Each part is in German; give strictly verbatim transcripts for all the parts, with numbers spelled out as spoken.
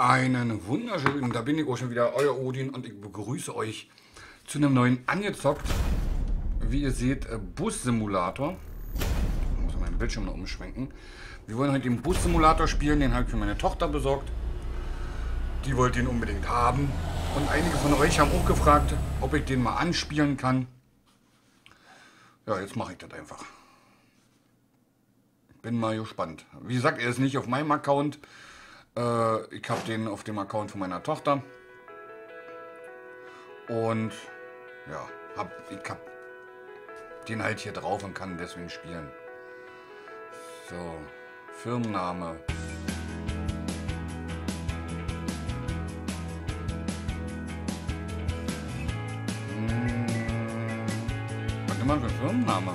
Einen wunderschönen, da bin ich auch schon wieder, euer Odin, und ich begrüße euch zu einem neuen Angezockt. Wie ihr seht, Bus-Simulator. Ich muss meinen Bildschirm noch umschwenken. Wir wollen heute den Bus-Simulator spielen, den habe ich für meine Tochter besorgt. Die wollte ihn unbedingt haben. Und einige von euch haben auch gefragt, ob ich den mal anspielen kann. Ja, jetzt mache ich das einfach. Bin mal gespannt. Wie gesagt, er ist nicht auf meinem Account. Äh, ich habe den auf dem Account von meiner Tochter. Und ja, hab, ich habe den halt hier drauf und kann deswegen spielen. So, Firmenname. Hm, was immer für Firmenname?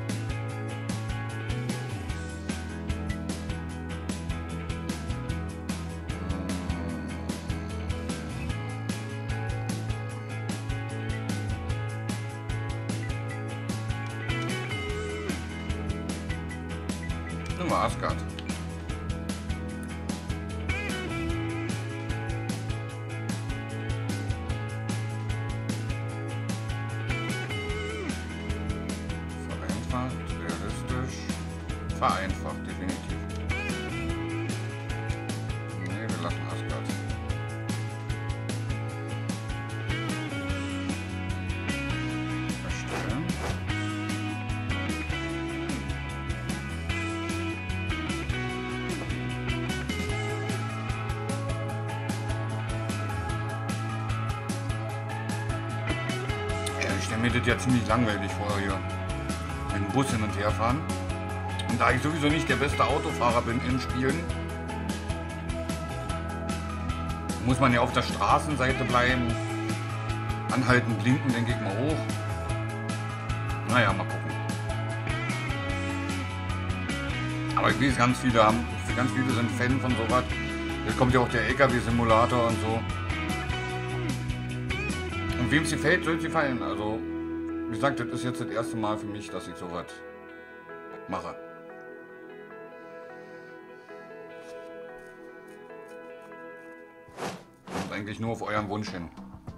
Asgard. Vereinfacht, realistisch, vereinfacht, definitiv. Nee, wir lassen Asgard. Erstellen. Ich stelle mir das ja ziemlich langweilig vor, hier mit dem Bus hin und her fahren. Und da ich sowieso nicht der beste Autofahrer bin in Spielen, muss man ja auf der Straßenseite bleiben, anhalten, blinken, denke ich mal hoch. Naja, mal gucken. Aber ich weiß, ganz viele haben, ganz viele sind Fan von sowas. Jetzt kommt ja auch der L K W-Simulator und so. Und wem es gefällt, soll es gefallen. Also, wie gesagt, das ist jetzt das erste Mal für mich, dass ich sowas mache. Und eigentlich nur auf euren Wunsch hin.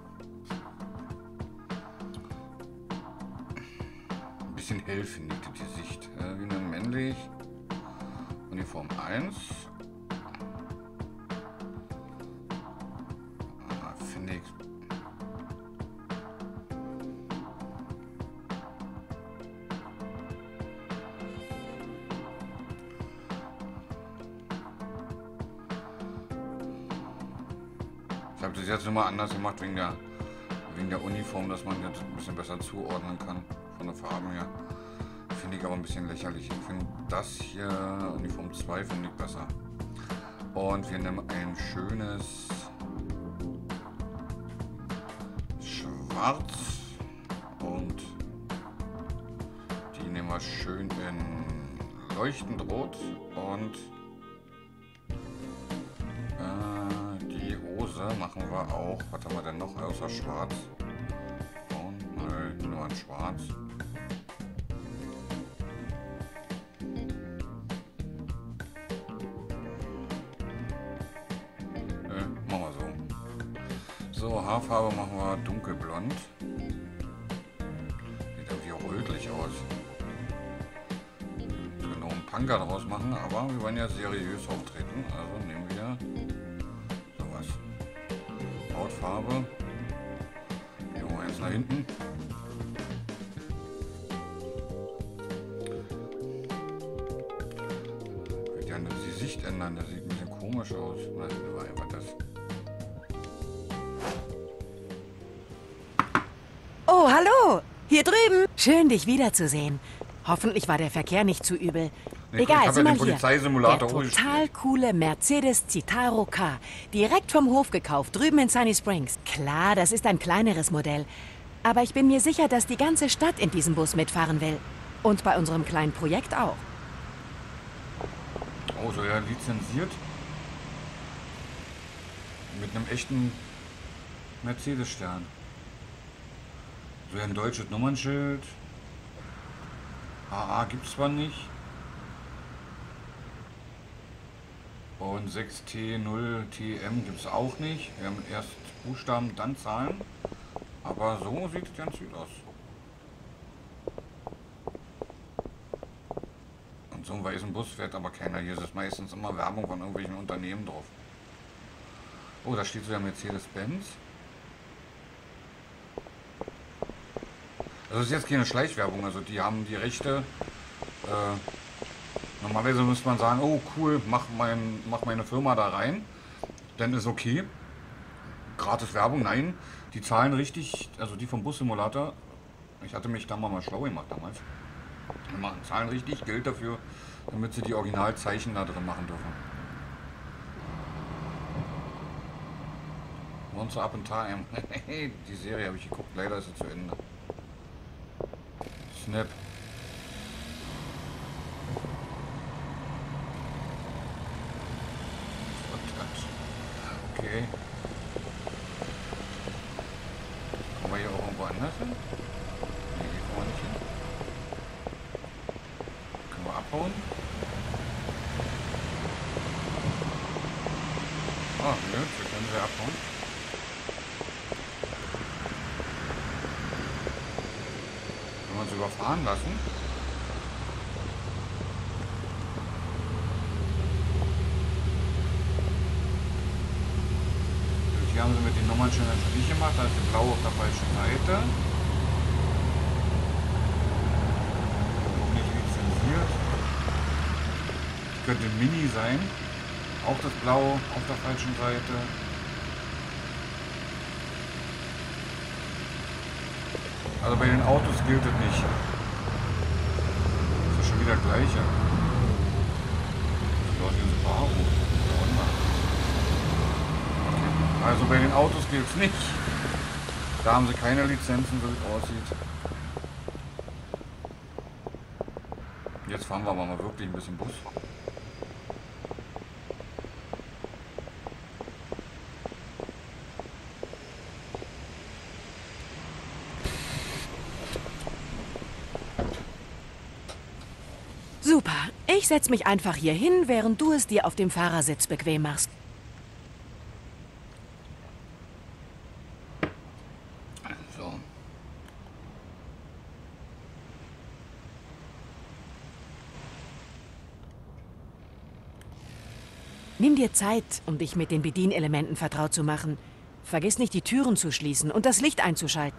Ein bisschen hell finde ich das Gesicht. Äh, wie nun männlich. Uniform eins. Ah, finde ich. Ich habe das jetzt nochmal anders gemacht wegen der, wegen der Uniform, dass man jetzt ein bisschen besser zuordnen kann von der Farben her. Finde ich aber ein bisschen lächerlich. Ich finde das hier, Uniform zwei, finde ich besser. Und wir nehmen ein schönes Schwarz und die nehmen wir schön in leuchtend Rot und machen wir auch. Was haben wir denn noch außer Schwarz? Und nein, nur ein Schwarz. Ne, machen wir so. So, Haarfarbe machen wir dunkelblond. Sieht irgendwie rötlich aus. Wir können auch einen Punker draus machen, aber wir wollen ja seriös auftreten. Also nehmen wir Hautfarbe. Hier holen wir jetzt nach hinten. Ich würde gerne das Gesicht ändern, das sieht ein bisschen komisch aus. Nein, das war einfach das. Oh, hallo! Hier drüben! Schön, dich wiederzusehen. Hoffentlich war der Verkehr nicht zu übel. Egal, sieh mal hier. Der total coole Mercedes Citaro K. Direkt vom Hof gekauft, drüben in Sunny Springs. Klar, das ist ein kleineres Modell. Aber ich bin mir sicher, dass die ganze Stadt in diesem Bus mitfahren will. Und bei unserem kleinen Projekt auch. Oh, so ja, lizenziert. Mit einem echten Mercedes-Stern. So ja, ein deutsches Nummernschild. A A gibt es zwar nicht. Und sechs T null T M gibt es auch nicht. Wir haben erst Buchstaben, dann Zahlen. Aber so sieht es ganz gut aus. Und so einen weißen Bus fährt aber keiner. Hier ist meistens immer Werbung von irgendwelchen Unternehmen drauf. Oh, da steht sogar Mercedes-Benz. Das ist jetzt keine Schleichwerbung. Also die haben die Rechte. Äh, normalerweise müsste man sagen, oh cool, mach, mein, mach meine Firma da rein. Dann ist okay. Gratis Werbung, nein. Die zahlen richtig, also die vom Bus-Simulator. Ich hatte mich da mal schlau gemacht damals. Die machen, zahlen richtig Geld dafür, damit sie die Originalzeichen da drin machen dürfen. Monster Up in Time. Die Serie habe ich geguckt, leider ist sie zu Ende. Snap. Okay. Kommen wir hier auch irgendwo anders hin? Nee, hier kommen wir nicht hin. Können wir abhauen? Ah, nö, wir können sie abhauen. Können wir uns überfahren lassen? Hier haben sie mit den Nummern schon natürlich gemacht, da ist die blaue auf der falschen Seite. Auch nicht lizenziert. Könnte Mini sein. Auch das Blaue auf der falschen Seite. Also bei den Autos gilt es nicht. Das ist schon wieder das Gleiche. Das läuft in Subaru. Also bei den Autos geht es nicht. Da haben sie keine Lizenzen, so wie es aussieht. Jetzt fahren wir aber mal wirklich ein bisschen Bus. Super. Ich setze mich einfach hier hin, während du es dir auf dem Fahrersitz bequem machst. Nimm dir Zeit, um dich mit den Bedienelementen vertraut zu machen. Vergiss nicht, die Türen zu schließen und das Licht einzuschalten.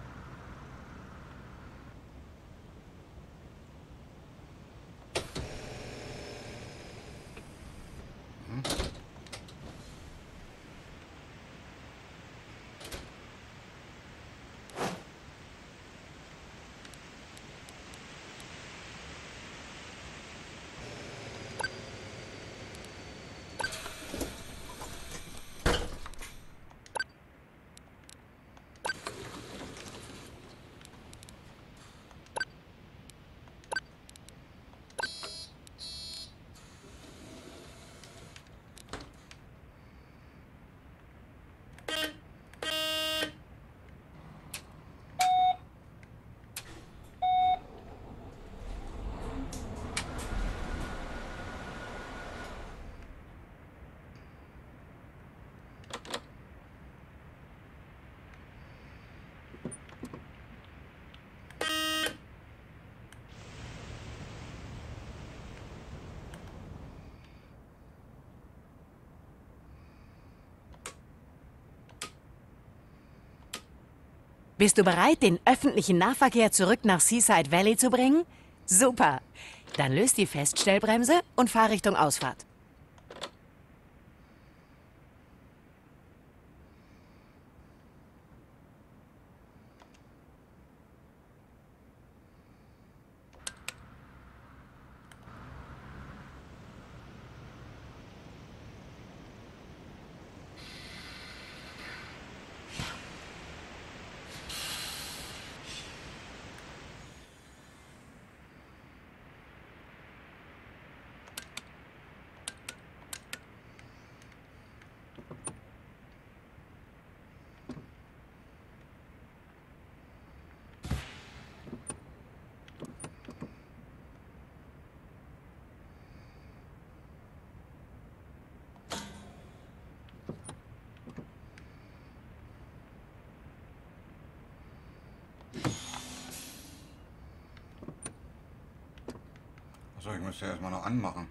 Bist du bereit, den öffentlichen Nahverkehr zurück nach Seaside Valley zu bringen? Super. Dann löst die Feststellbremse und fahr Richtung Ausfahrt. Achso, ich müsste ja erstmal noch anmachen.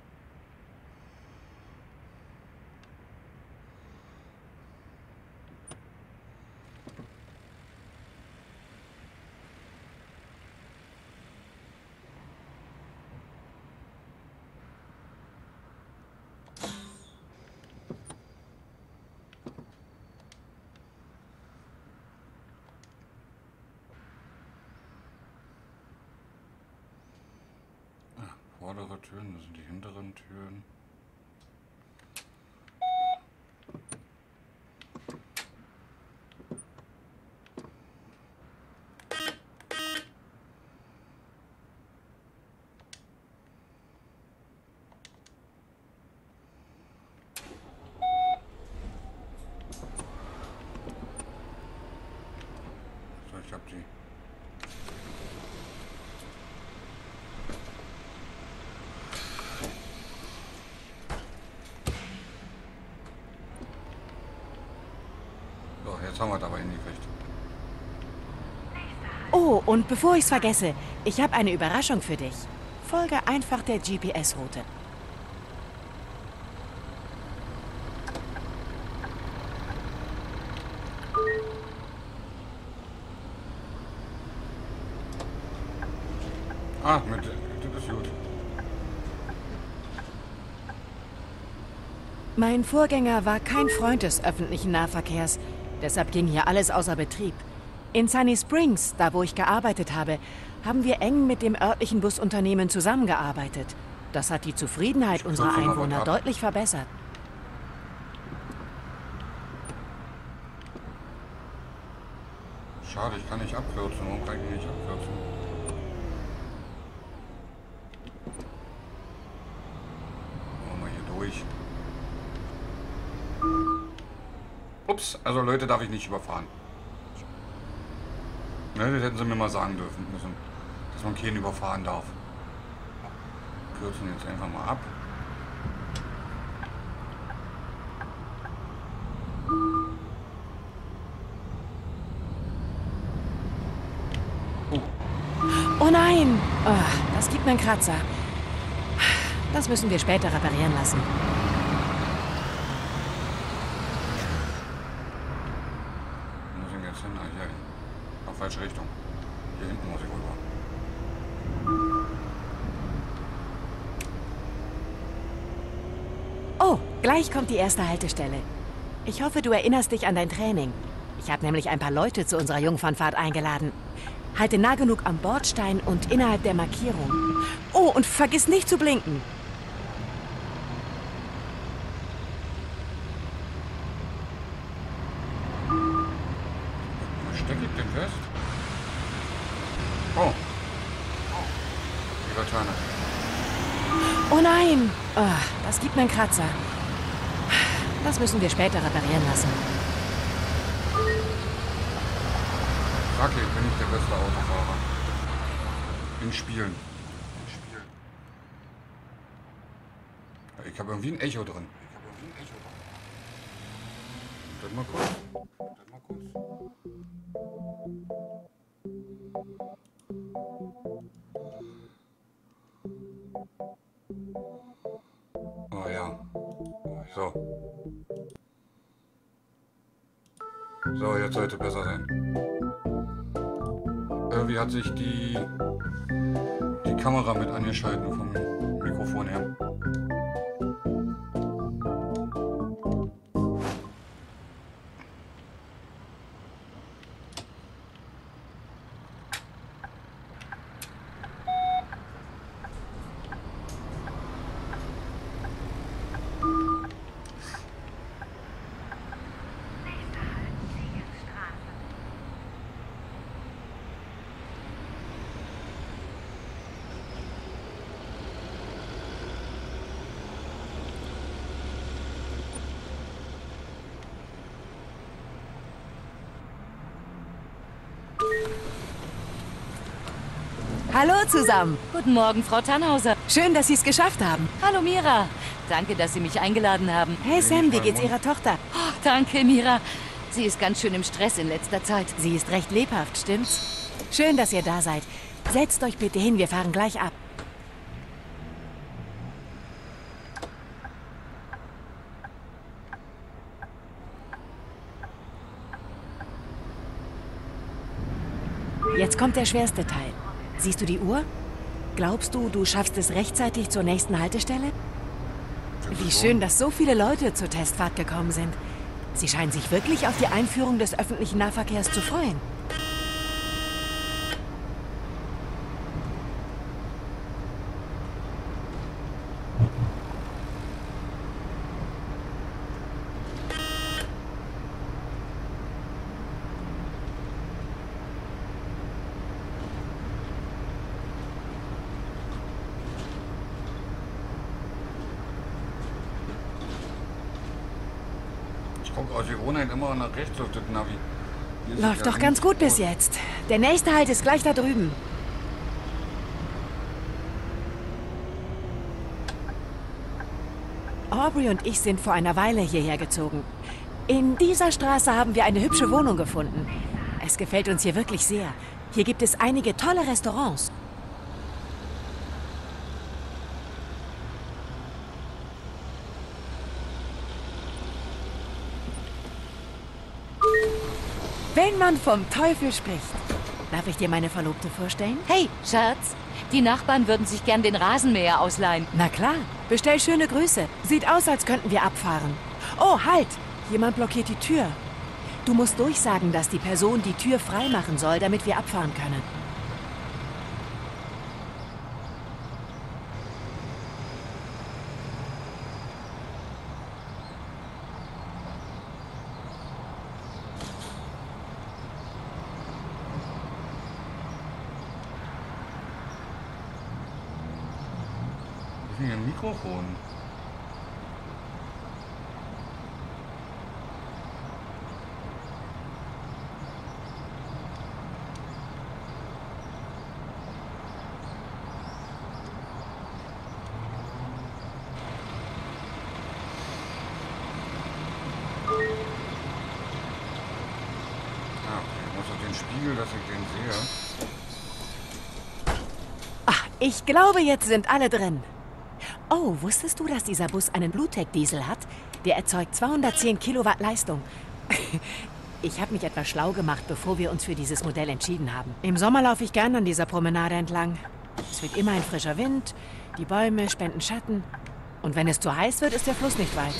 Vordere Türen, das sind die hinteren Türen. So, ich hab die. Jetzt haben wir dabei hingekriegt. Oh, und bevor ich's vergesse, ich habe eine Überraschung für dich. Folge einfach der G P S-Route. Ah, mit, das ist gut. Mein Vorgänger war kein Freund des öffentlichen Nahverkehrs. Deshalb ging hier alles außer Betrieb. In Sunny Springs, da wo ich gearbeitet habe, haben wir eng mit dem örtlichen Busunternehmen zusammengearbeitet. Das hat die Zufriedenheit unserer Einwohner deutlich verbessert. Schade, ich kann nicht abkürzen. Warum kann ich nicht abkürzen? Machen wir hier durch. Ups, also Leute darf ich nicht überfahren. Ne, das hätten sie mir mal sagen dürfen müssen, dass man keinen überfahren darf. Kürzen jetzt einfach mal ab. Oh, oh nein! Oh, das gibt mir einen Kratzer. Das müssen wir später reparieren lassen. Falsche Richtung. Hier hinten muss ich rüber. Oh, gleich kommt die erste Haltestelle. Ich hoffe, du erinnerst dich an dein Training. Ich habe nämlich ein paar Leute zu unserer Jungfernfahrt eingeladen. Halte nah genug am Bordstein und innerhalb der Markierung. Oh, und vergiss nicht zu blinken. Stecke ich den fest? Oh. Die Laterne. Oh nein! Oh, das gibt mir einen Kratzer. Das müssen wir später reparieren lassen. Sag dir, ich bin nicht der beste Autofahrer. In Spielen. In Spielen. Ich habe irgendwie ein Echo drin. Ich habe irgendwie ein Echo drin. Das mal kurz. Das mal kurz. Oh ja. So. So, jetzt sollte besser sein. Irgendwie hat sich die, die Kamera mit angeschalten vom Mikrofon her. Hallo zusammen. Guten Morgen, Frau Tannhauser. Schön, dass Sie es geschafft haben. Hallo, Mira. Danke, dass Sie mich eingeladen haben. Hey Sam, wie geht's Ihrer Tochter? Oh, danke, Mira. Sie ist ganz schön im Stress in letzter Zeit. Sie ist recht lebhaft, stimmt's? Schön, dass ihr da seid. Setzt euch bitte hin, wir fahren gleich ab. Jetzt kommt der schwerste Teil. Siehst du die Uhr? Glaubst du, du schaffst es rechtzeitig zur nächsten Haltestelle? Wie schön, dass so viele Leute zur Testfahrt gekommen sind. Sie scheinen sich wirklich auf die Einführung des öffentlichen Nahverkehrs zu freuen. Aus Gewohnheit immer nach rechts auf das Navi. Läuft doch ganz gut bis jetzt. Der nächste Halt ist gleich da drüben. Aubrey und ich sind vor einer Weile hierher gezogen. In dieser Straße haben wir eine hübsche Wohnung gefunden. Es gefällt uns hier wirklich sehr. Hier gibt es einige tolle Restaurants. Wenn man vom Teufel spricht. Darf ich dir meine Verlobte vorstellen? Hey, Schatz. Die Nachbarn würden sich gern den Rasenmäher ausleihen. Na klar. Bestell schöne Grüße. Sieht aus, als könnten wir abfahren. Oh, halt! Jemand blockiert die Tür. Du musst durchsagen, dass die Person die Tür freimachen soll, damit wir abfahren können. Hier ein Mikrofon. Ah, okay. Ich muss auf den Spiegel, dass ich den sehe. Ach, ich glaube, jetzt sind alle drin. Oh, wusstest du, dass dieser Bus einen Bluetech-Diesel hat? Der erzeugt zweihundertzehn Kilowatt Leistung. Ich habe mich etwas schlau gemacht, bevor wir uns für dieses Modell entschieden haben. Im Sommer laufe ich gern an dieser Promenade entlang. Es weht immer ein frischer Wind, die Bäume spenden Schatten. Und wenn es zu heiß wird, ist der Fluss nicht weit.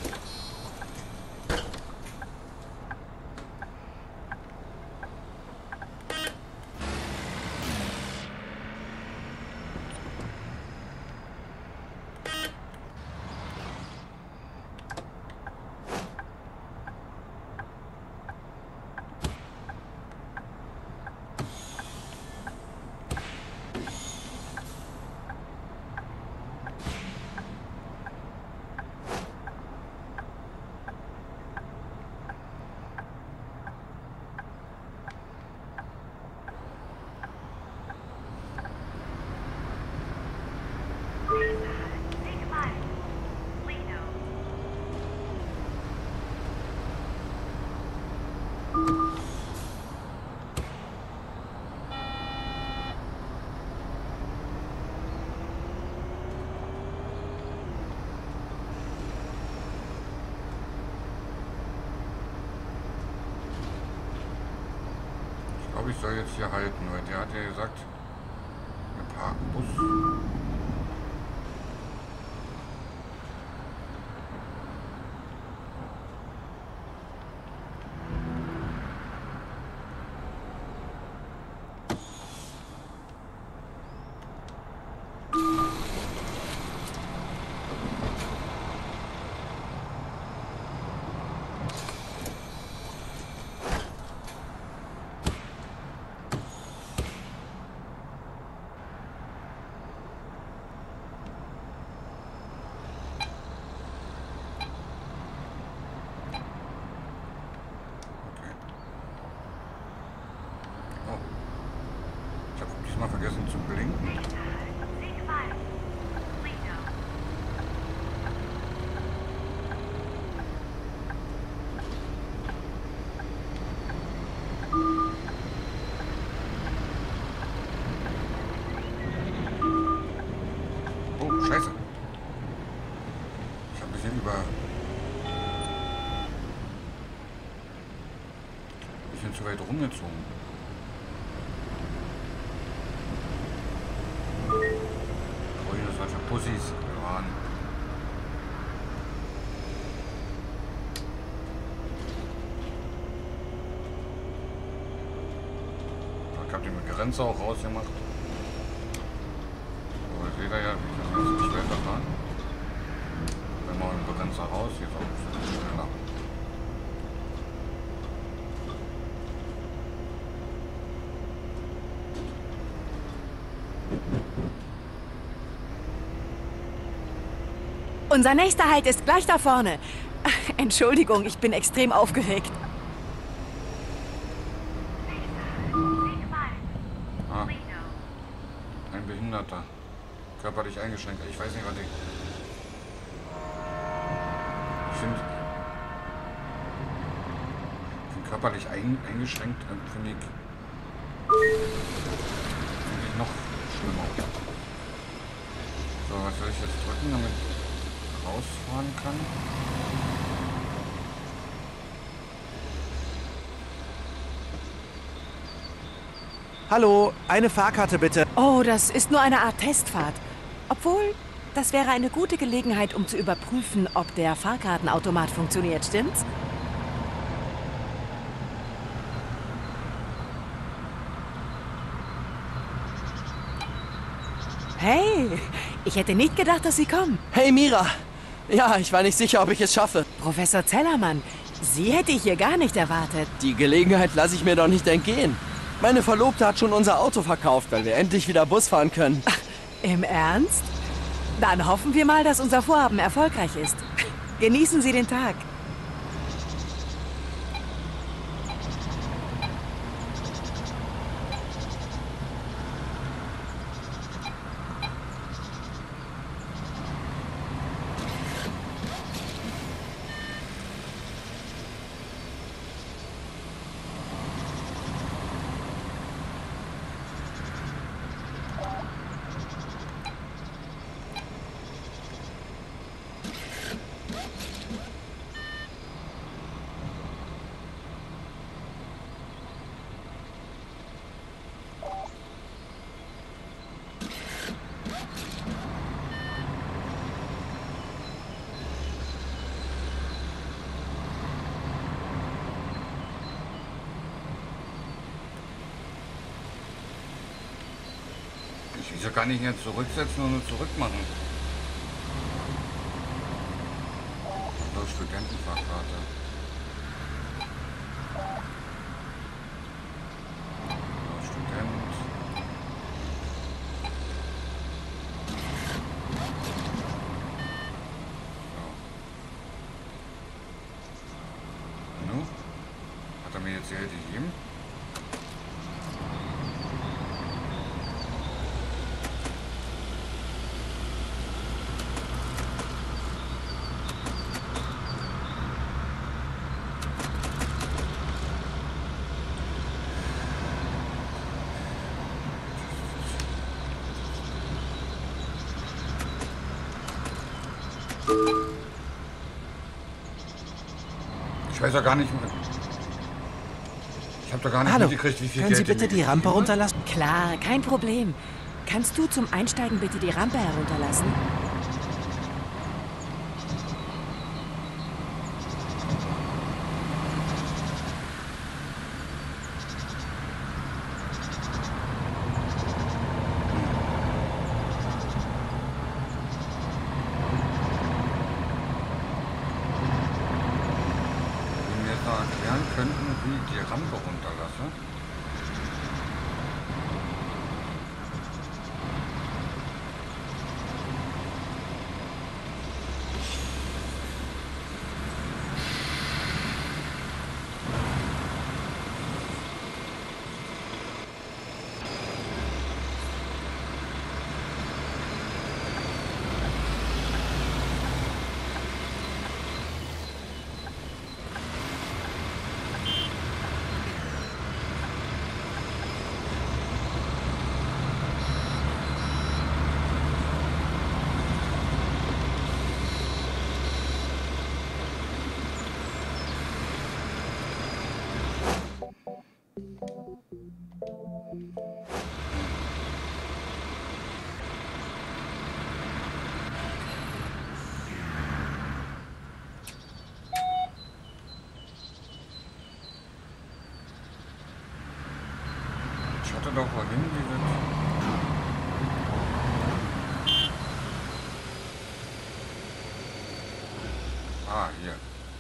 Ich soll jetzt hier halten, weil der hat ja gesagt, wir parken Bus. Vergessen zu blinken. Oh, scheiße. Ich habe ein bisschen über... ein bisschen zu weit rumgezogen. Ich habe die Grenze auch rausgemacht. Aber ich sehe da ja, ich kann jetzt nicht weiterfahren. Wenn wir den Begrenzer raus, jetzt auch ein bisschen schneller. Unser nächster Halt ist gleich da vorne. Entschuldigung, ich bin extrem aufgeregt. Ah, ein Behinderter. Körperlich eingeschränkt. Ich weiß nicht, was ich... Ich finde... Ich bin körperlich ein, eingeschränkt, finde ich... Finde ich noch schlimmer. So, was soll ich jetzt drücken, damit ich rausfahren kann? Hallo, eine Fahrkarte bitte. Oh, das ist nur eine Art Testfahrt. Obwohl, das wäre eine gute Gelegenheit, um zu überprüfen, ob der Fahrkartenautomat funktioniert, stimmt's? Hey, ich hätte nicht gedacht, dass Sie kommen. Hey Mira. Ja, ich war nicht sicher, ob ich es schaffe. Professor Zellermann, Sie hätte ich hier gar nicht erwartet. Die Gelegenheit lasse ich mir doch nicht entgehen. Meine Verlobte hat schon unser Auto verkauft, weil wir endlich wieder Bus fahren können. Ach, im Ernst? Dann hoffen wir mal, dass unser Vorhaben erfolgreich ist. Genießen Sie den Tag. Ich will gar nicht mehr zurücksetzen und nur zurück machen. So, Studentenfahrkarte. So, Student. So. Nu? Hat er mir jetzt Geld gegeben? Ich weiß ja gar nicht mehr. Ich habe da gar nicht Hallo, mitgekriegt, wie viel können Geld Sie bitte die Rampe runterlassen? Klar, kein Problem. Kannst du zum Einsteigen bitte die Rampe herunterlassen? Erklären könnten, wie ich die Rampe runterlasse. sagte doch vorhin, wie wird... Ah, hier.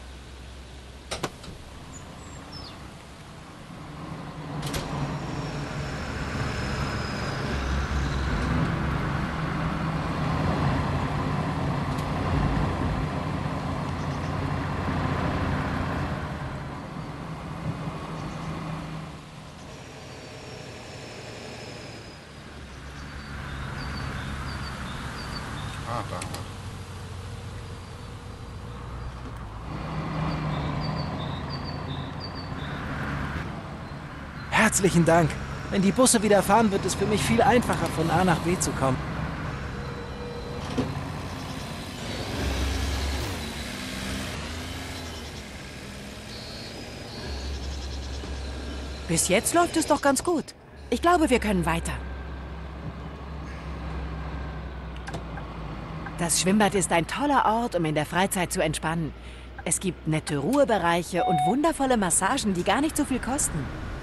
Ah, da. Herzlichen Dank. Wenn die Busse wieder fahren, wird es für mich viel einfacher, von A nach B zu kommen. Bis jetzt läuft es doch ganz gut. Ich glaube, wir können weiter. Das Schwimmbad ist ein toller Ort, um in der Freizeit zu entspannen. Es gibt nette Ruhebereiche und wundervolle Massagen, die gar nicht so viel kosten.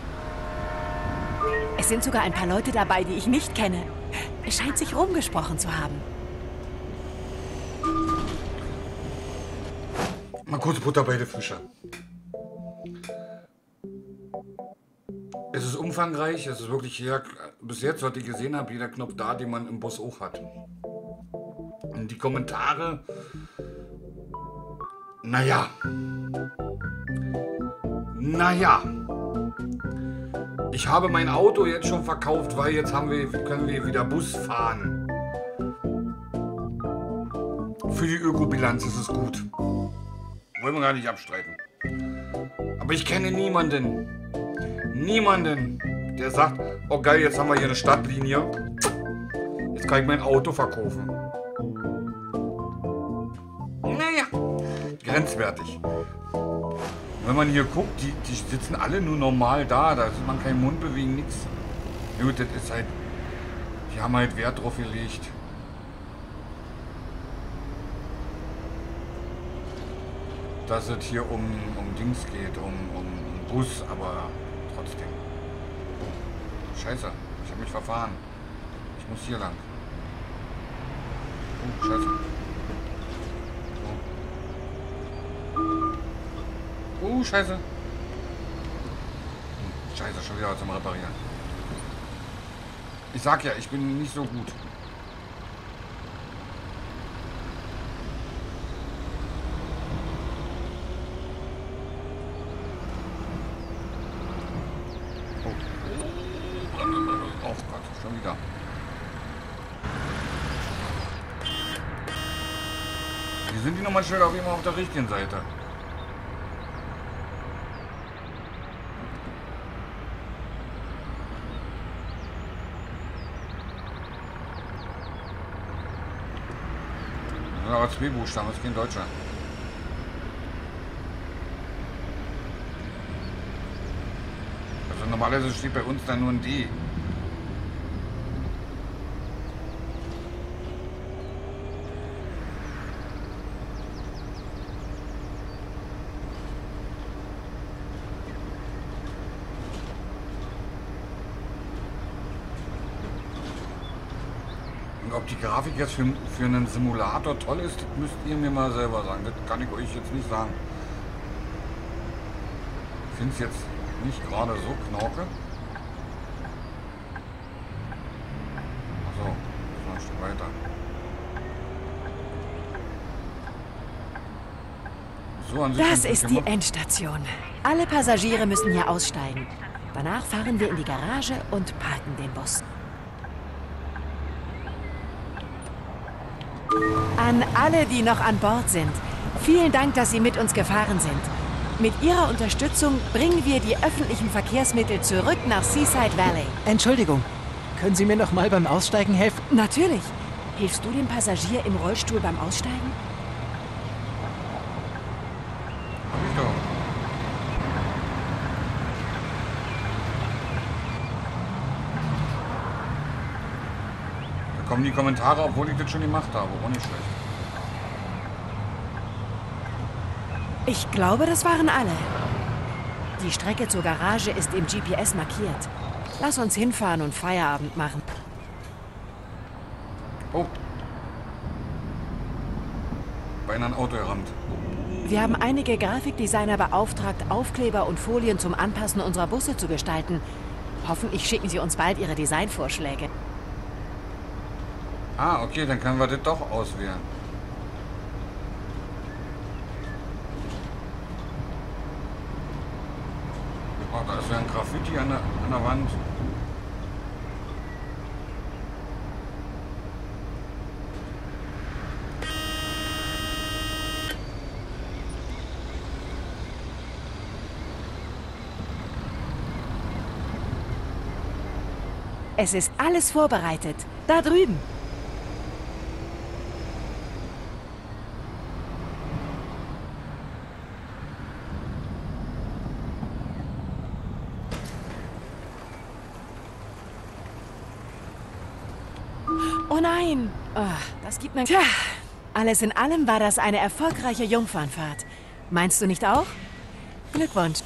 Es sind sogar ein paar Leute dabei, die ich nicht kenne. Es scheint sich rumgesprochen zu haben. Mal kurz Butter bei den Fischen. Es ist umfangreich, es ist wirklich hier, bis jetzt, was ich gesehen habe, jeder Knopf da, den man im Bus auch hat. Und die Kommentare, naja, naja, ich habe mein Auto jetzt schon verkauft, weil jetzt haben wir, können wir wieder Bus fahren. Für die Ökobilanz ist es gut. Wollen wir gar nicht abstreiten. Aber ich kenne niemanden, niemanden, der sagt, oh geil, jetzt haben wir hier eine Stadtlinie, jetzt kann ich mein Auto verkaufen. Naja, grenzwertig. Wenn man hier guckt, die, die sitzen alle nur normal da, da sieht man keinen Mund bewegen, nichts. Gut, das ist halt, die haben halt Wert drauf gelegt. Dass es hier um, um Dings geht, um, um Bus, aber trotzdem. Oh, scheiße, ich habe mich verfahren. Ich muss hier lang. Oh, scheiße. Oh, oh scheiße. Hm, scheiße, schon wieder zum Reparieren. Ich sag ja, ich bin nicht so gut. Oh Gott, schon wieder. Hier sind die nochmal schnell auf jeden Fall auf der richtigen Seite. Das sind aber zwei Buchstaben, das ist kein Deutscher. Also normalerweise steht bei uns dann nur ein D. Und ob die Grafik jetzt für, für einen Simulator toll ist, das müsst ihr mir mal selber sagen. Das kann ich euch jetzt nicht sagen. Ich finde es jetzt nicht gerade so knorke. Achso, so ein Stück weiter. So, an sich Das ist die Endstation. Alle Passagiere müssen hier aussteigen. Danach fahren wir in die Garage und parken den Bus. An alle, die noch an Bord sind, vielen Dank, dass Sie mit uns gefahren sind. Mit Ihrer Unterstützung bringen wir die öffentlichen Verkehrsmittel zurück nach Seaside Valley. Entschuldigung, können Sie mir noch mal beim Aussteigen helfen? Natürlich. Hilfst du dem Passagier im Rollstuhl beim Aussteigen? Hab ich doch. Da kommen die Kommentare, obwohl ich das schon gemacht habe. Auch nicht schlecht. Ich glaube, das waren alle. Die Strecke zur Garage ist im G P S markiert. Lass uns hinfahren und Feierabend machen. Oh. Beinahe ein Auto gerammt. Wir haben einige Grafikdesigner beauftragt, Aufkleber und Folien zum Anpassen unserer Busse zu gestalten. Hoffentlich schicken sie uns bald ihre Designvorschläge. Ah, okay, dann können wir das doch auswählen. Oh, da ist ja ein Graffiti an der, an der Wand. Es ist alles vorbereitet. Da drüben. Oh nein. Oh, das gibt mir... Tja, alles in allem war das eine erfolgreiche Jungfernfahrt. Meinst du nicht auch? Glückwunsch.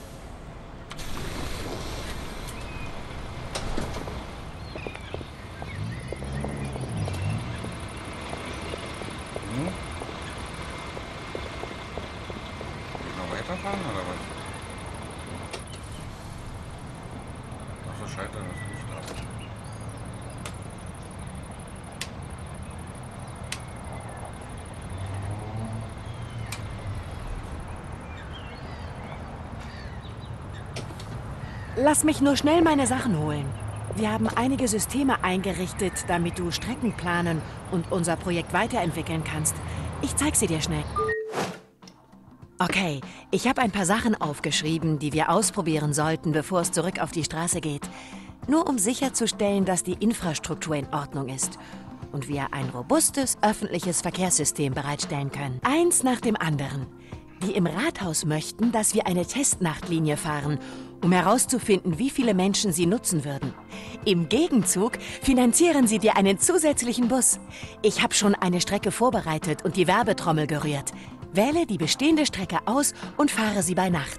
Weiterfahren oder was? Achso, scheitert das nicht ab. Lass mich nur schnell meine Sachen holen. Wir haben einige Systeme eingerichtet, damit du Strecken planen und unser Projekt weiterentwickeln kannst. Ich zeig sie dir schnell. Okay, ich habe ein paar Sachen aufgeschrieben, die wir ausprobieren sollten, bevor es zurück auf die Straße geht. Nur um sicherzustellen, dass die Infrastruktur in Ordnung ist und wir ein robustes öffentliches Verkehrssystem bereitstellen können. Eins nach dem anderen. Die im Rathaus möchten, dass wir eine Testnachtlinie fahren, um herauszufinden, wie viele Menschen sie nutzen würden. Im Gegenzug finanzieren sie dir einen zusätzlichen Bus. Ich habe schon eine Strecke vorbereitet und die Werbetrommel gerührt. Wähle die bestehende Strecke aus und fahre sie bei Nacht.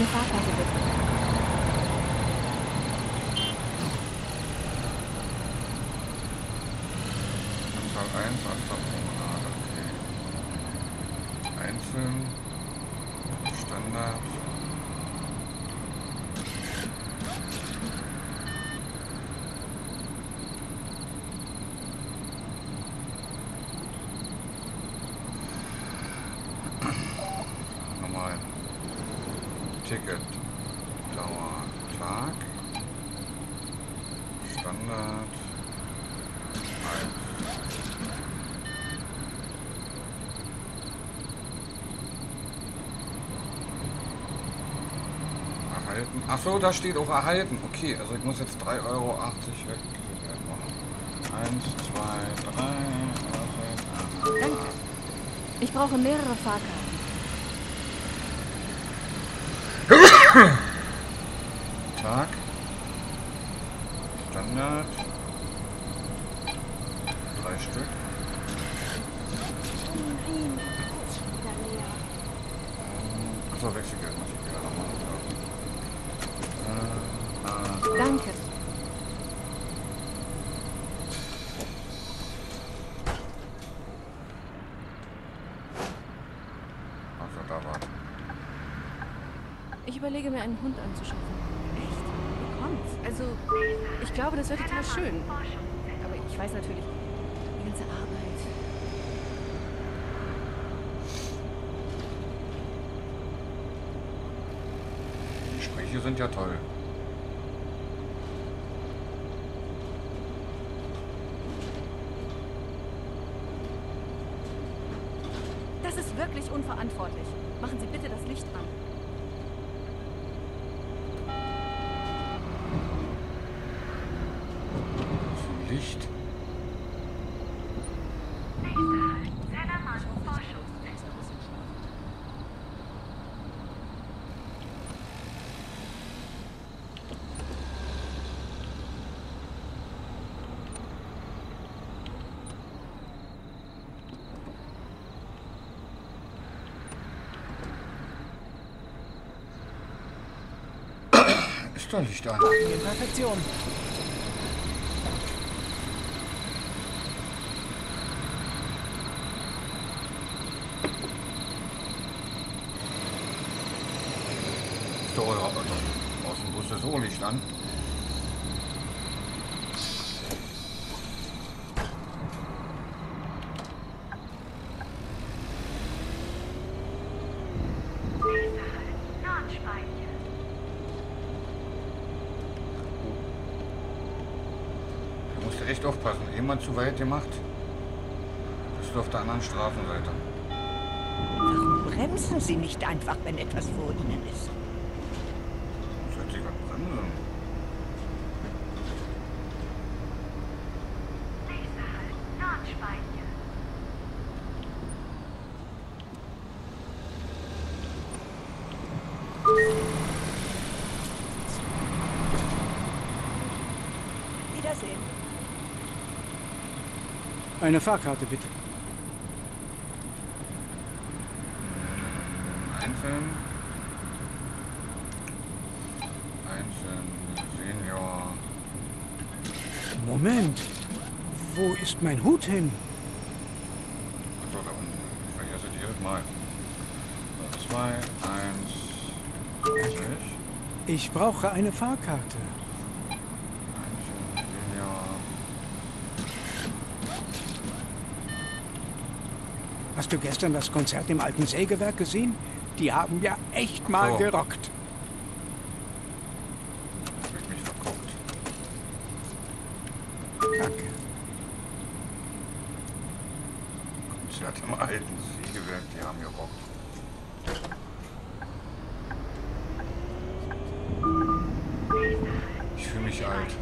Eine Fahrkarte bitte. Anzahl eins, Anzahl Promenade, okay. Einzeln, Standard. Nochmal. Ticket. Dauer Tag. Standard. eins. Erhalten. Achso, da steht auch erhalten. Okay, also ich muss jetzt drei Euro achtzig weg machen. eins, zwei, drei. Danke. Ich brauche mehrere Fahrkarten. Tag. Standard. Drei Stück. Achso, Wechselgeld muss ich wieder nochmal machen. Äh, äh, Danke. Also da war. Ich überlege mir, einen Hund anzuschaffen. Echt? Wie kommt's? Also, ich glaube, das wäre total schön. Aber ich weiß natürlich, die ganze Arbeit. Die Gespräche sind ja toll. Das ist wirklich unverantwortlich. Machen Sie bitte das Licht an. Licht. Ist doch Licht an. In Perfektion. Doch, ja, also, aus dem Bus ist auch Licht an. Da musst du echt aufpassen. Jemand zu weit gemacht, bist du auf der anderen Straßenseite. Warum bremsen Sie nicht einfach, wenn etwas vor Ihnen ist? Sollte ich was bremsen? Wiedersehen. Eine Fahrkarte, bitte. Einzeln. Einzeln. Senior. Moment. Wo ist mein Hut hin? Achso, da unten. Ich vergesse die jedes Mal. So, zwei, eins. Nicht. Ich brauche eine Fahrkarte. Einzeln. Senior. Hast du gestern das Konzert im alten Sägewerk gesehen? Die haben ja echt mal So. gerockt. Hab ich mich verguckt. Danke. Konzert im alten Sägewerk, die haben gerockt. Ich fühle mich alt.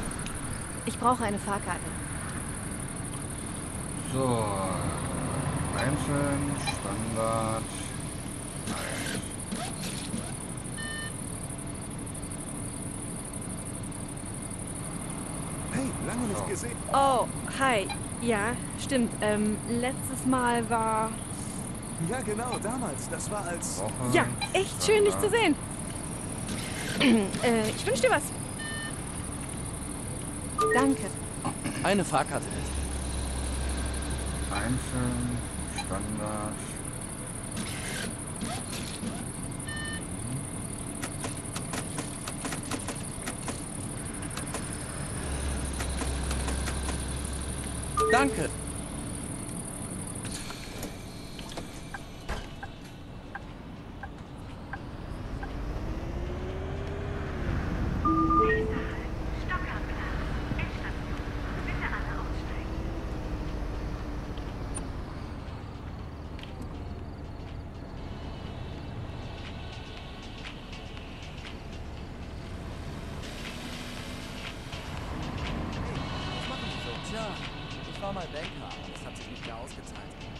Ich brauche eine Fahrkarte. So. Einzeln, Standard. Hey, lange nicht gesehen. Oh, hi. Ja, stimmt. Ähm, letztes Mal war... Ja, genau, damals. Das war als... Woche, Ja, echt schön, dich zu sehen. äh, ich wünsche dir was. Danke. Eine Fahrkarte bitte. Einzeln, Standard. Danke. Tja, ich war mal Banker, aber das hat sich nicht mehr ausgezahlt.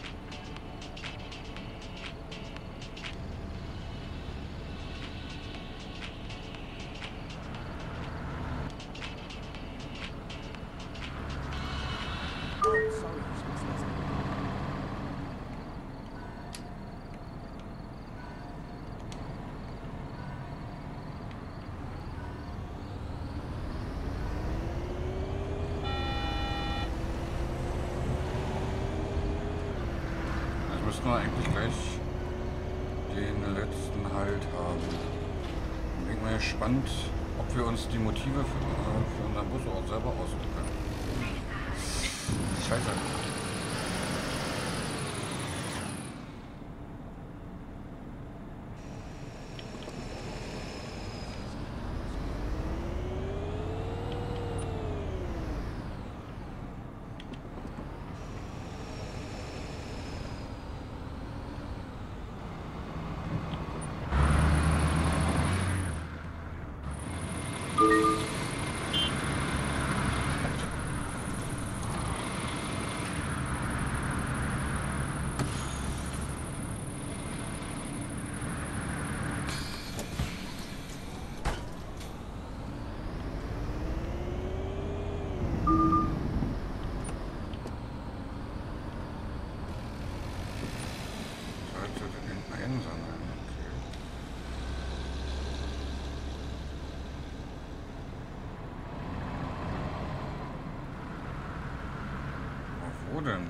Oh, sorry, ich muss lassen. Müssen wir eigentlich gleich den letzten Halt haben. Ich bin mal gespannt, ob wir uns die Motive für, äh, für unseren Bus auch selber aussuchen können. Scheiße. Wo denn?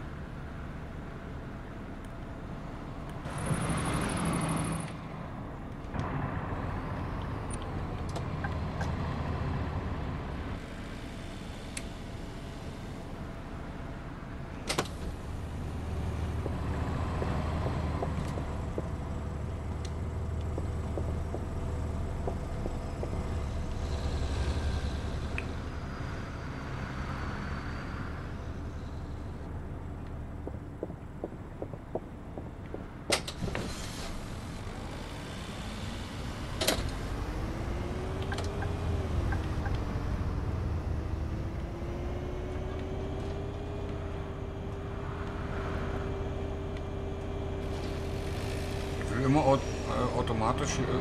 Immer aut äh, automatisch äh,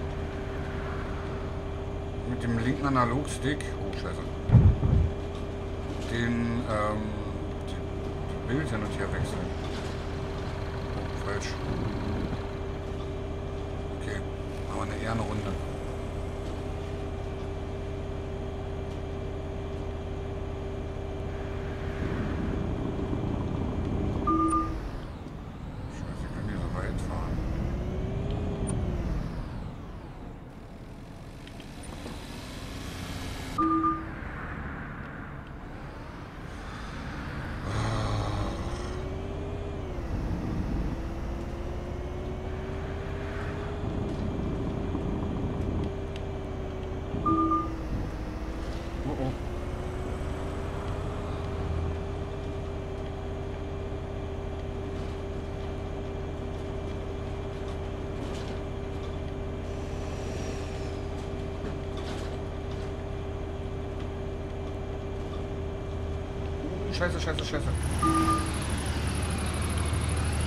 mit dem linken Analogstick, oh scheiße, den, ähm, die Bild hin und her wechseln. Oh, falsch. Okay, aber eine eher eine Runde. Scheiße, scheiße, scheiße.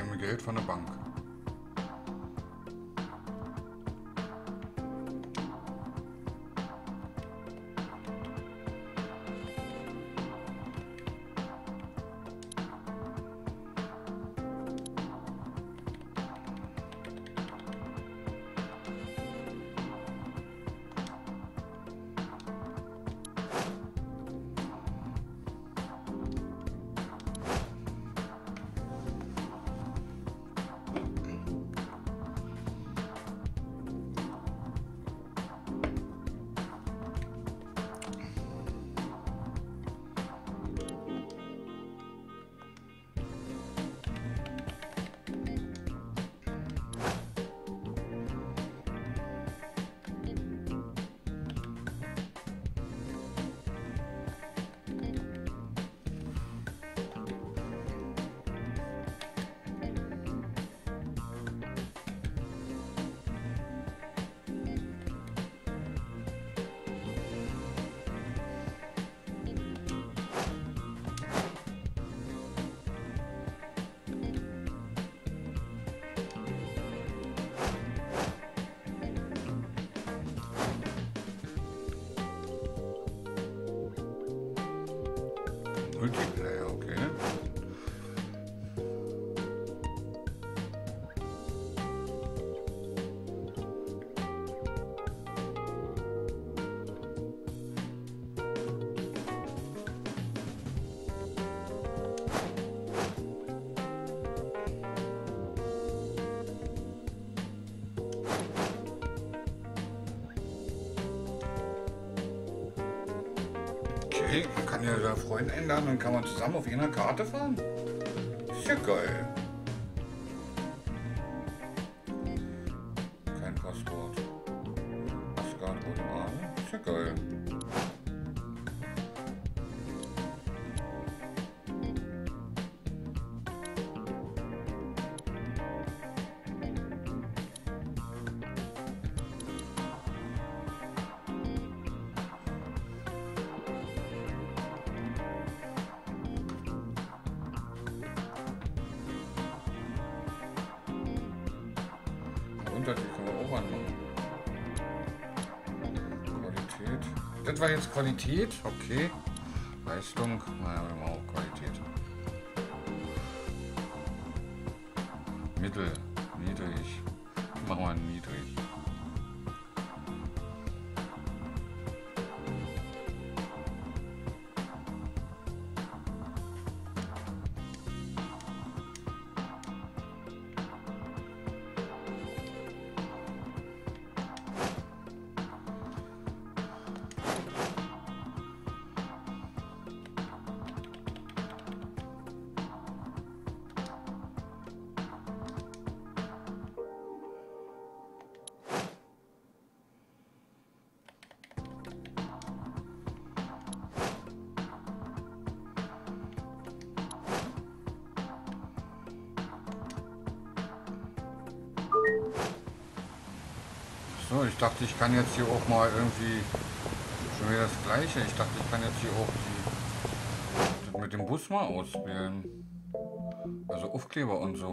nehme Geld von der Bank. Multiplayer, okay. Okay, man kann ja da Freunde einladen und kann man zusammen auf einer Karte fahren. Ist ja geil. Kein Passwort. Asgard Rotemade. Ist ja geil. Unterschied können wir auch anmachen. Qualität. Das war jetzt Qualität, okay. Leistung, naja, wir machen auch Qualität. Mittel, niedrig. Machen wir niedrig. So, ich dachte, ich kann jetzt hier auch mal irgendwie schon wieder das Gleiche. Ich dachte, ich kann jetzt hier auch die, mit dem Bus mal auswählen. Also Aufkleber und so.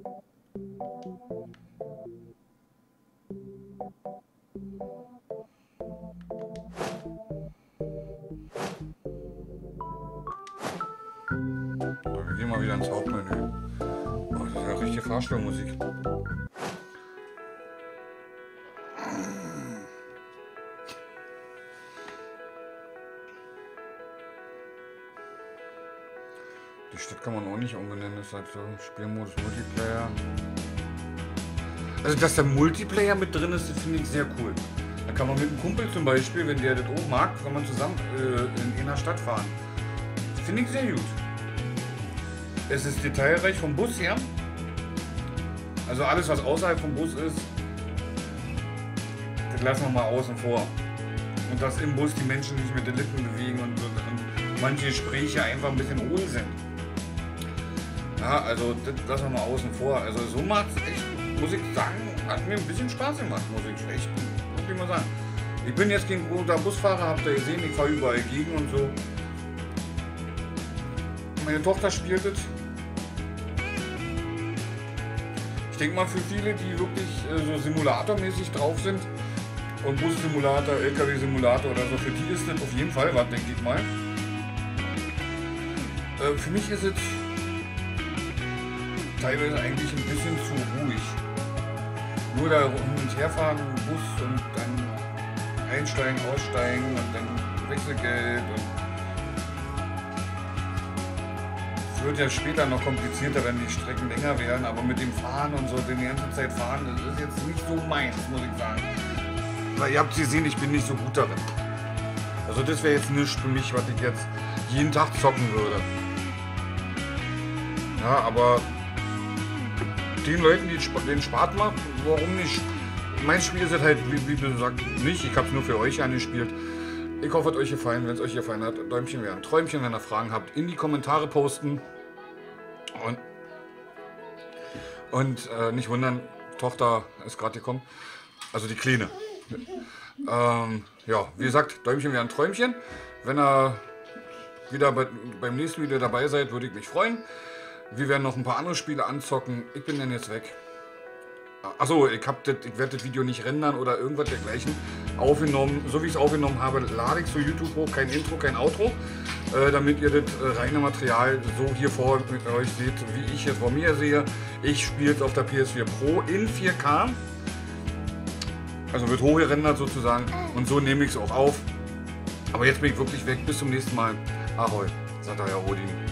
So, wir gehen mal wieder ins Hauptmenü. Oh, das ist ja richtige Fahrstuhlmusik. Die Stadt kann man auch nicht umbenennen, das ist halt so Spielmodus Multiplayer. Also dass der Multiplayer mit drin ist, das finde ich sehr cool. Da kann man mit einem Kumpel zum Beispiel, wenn der das auch mag, kann man zusammen äh, in einer Stadt fahren. Das finde ich sehr gut. Es ist detailreich vom Bus her. Also alles, was außerhalb vom Bus ist, das lassen wir mal außen vor. Und dass im Bus die Menschen sich mit den Lippen bewegen und, und, und manche Gespräche einfach ein bisschen hohl sind. Ja, also das lassen wir mal außen vor. Also so macht es echt, muss ich sagen, hat mir ein bisschen Spaß gemacht, muss ich echt, muss ich mal sagen. Ich bin jetzt kein guter Busfahrer, habt ihr gesehen, ich fahre überall gegen und so. Meine Tochter spielt es. Ich denke mal für viele, die wirklich äh, so simulatormäßig drauf sind und Bus-Simulator, L K W-Simulator oder so, für die ist das auf jeden Fall was, denke ich mal. Äh, für mich ist es teilweise eigentlich ein bisschen zu ruhig. Nur da hin und her fahren, Bus und dann einsteigen, aussteigen und dann Wechselgeld und es wird ja später noch komplizierter, wenn die Strecken länger werden, aber mit dem Fahren und so, die ganze Zeit fahren, das ist jetzt nicht so meins, muss ich sagen. Weil ihr habt gesehen, ich bin nicht so gut darin. Also das wäre jetzt nichts für mich, was ich jetzt jeden Tag zocken würde. Ja, aber den Leuten, die den Spaß macht, warum nicht? Mein Spiel ist halt, wie, wie gesagt, nicht. Ich habe es nur für euch angespielt. Ich hoffe, es hat euch gefallen. Wenn es euch gefallen hat, Däumchen wäre ein Träumchen. Wenn ihr Fragen habt, in die Kommentare posten. Und, und äh, nicht wundern, Tochter ist gerade gekommen. Also die Kleine. Ähm, ja, wie gesagt, Däumchen wäre ein Träumchen. Wenn ihr wieder bei, beim nächsten Video dabei seid, würde ich mich freuen. Wir werden noch ein paar andere Spiele anzocken. Ich bin dann jetzt weg. Achso, ich, ich werde das Video nicht rendern oder irgendwas dergleichen aufgenommen. So wie ich es aufgenommen habe, lade ich zu YouTube hoch. Kein Intro, kein Outro. Äh, damit ihr das äh, reine Material so hier vor euch seht, wie ich jetzt vor mir sehe. Ich spiele es auf der P S vier Pro in vier K. Also wird hochgerendert sozusagen. Und so nehme ich es auch auf. Aber jetzt bin ich wirklich weg. Bis zum nächsten Mal. Ahoi, sagt euer Odin.